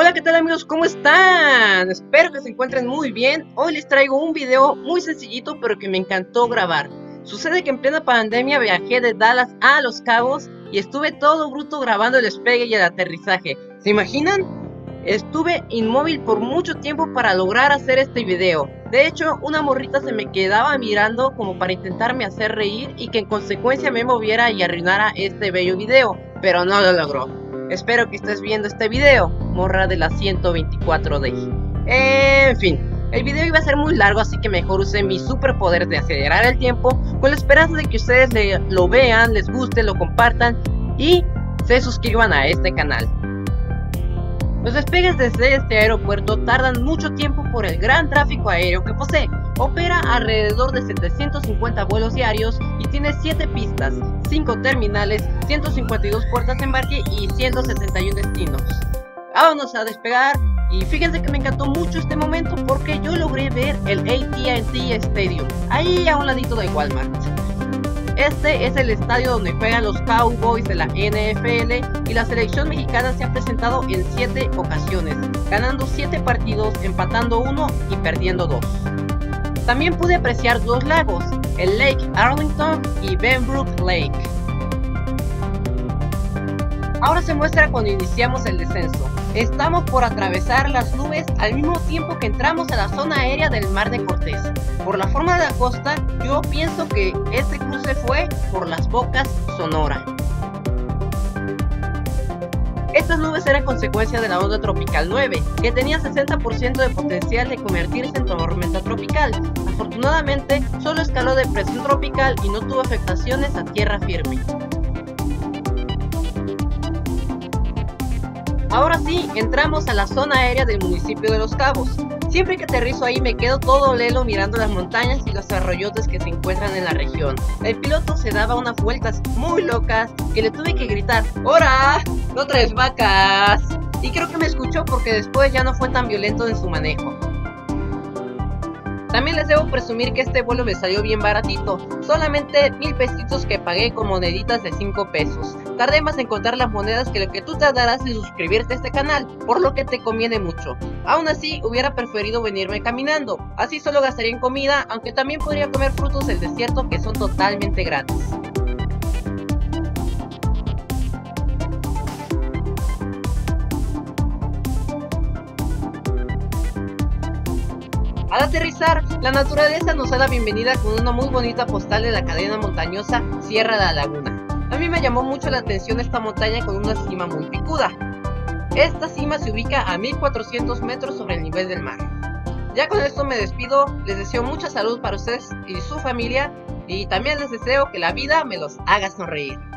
Hola, ¿qué tal amigos? ¿Cómo están? Espero que se encuentren muy bien. Hoy les traigo un video muy sencillito pero que me encantó grabar. Sucede que en plena pandemia viajé de Dallas a Los Cabos y estuve todo bruto grabando el despegue y el aterrizaje. ¿Se imaginan? Estuve inmóvil por mucho tiempo para lograr hacer este video. De hecho, una morrita se me quedaba mirando como para intentarme hacer reír y que en consecuencia me moviera y arruinara este bello video, pero no lo logró. Espero que estés viendo este video, morra de la 124D. En fin, el video iba a ser muy largo, así que mejor usé mi superpoder de acelerar el tiempo con la esperanza de que ustedes lo vean, les guste, lo compartan y se suscriban a este canal. Los despegues desde este aeropuerto tardan mucho tiempo por el gran tráfico aéreo que posee. Opera alrededor de 750 vuelos diarios y tiene 7 pistas, 5 terminales, 152 puertas de embarque y 171 destinos. Vámonos a despegar y fíjense que me encantó mucho este momento porque yo logré ver el AT&T Stadium, ahí a un ladito del Walmart. Este es el estadio donde juegan los Cowboys de la NFL y la selección mexicana se ha presentado en 7 ocasiones, ganando 7 partidos, empatando 1 y perdiendo 2. También pude apreciar 2 lagos, el Lake Arlington y Benbrook Lake. Ahora se muestra cuando iniciamos el descenso. Estamos por atravesar las nubes al mismo tiempo que entramos a la zona aérea del Mar de Cortés. Por la forma de la costa, yo pienso que este cruce fue por Las Bocas, Sonora. Estas nubes eran consecuencia de la onda tropical 9, que tenía 60% de potencial de convertirse en tormenta tropical. Afortunadamente, solo escaló de depresión tropical y no tuvo afectaciones a tierra firme. Ahora sí, entramos a la zona aérea del municipio de Los Cabos. Siempre que aterrizo ahí me quedo todo lelo mirando las montañas y los arroyotes que se encuentran en la región. El piloto se daba unas vueltas muy locas que le tuve que gritar: ¡Hora! ¡No traes vacas! Y creo que me escuchó porque después ya no fue tan violento en su manejo. También les debo presumir que este vuelo me salió bien baratito, solamente 1000 pesitos que pagué con moneditas de 5 pesos. Tardé más en contar las monedas que lo que tú tardarás en suscribirte a este canal, por lo que te conviene mucho. Aún así, hubiera preferido venirme caminando, así solo gastaría en comida, aunque también podría comer frutos del desierto que son totalmente gratis. Al aterrizar, la naturaleza nos da la bienvenida con una muy bonita postal de la cadena montañosa Sierra de la Laguna. A mí me llamó mucho la atención esta montaña con una cima muy picuda. Esta cima se ubica a 1400 metros sobre el nivel del mar. Ya con esto me despido, les deseo mucha salud para ustedes y su familia y también les deseo que la vida me los haga sonreír.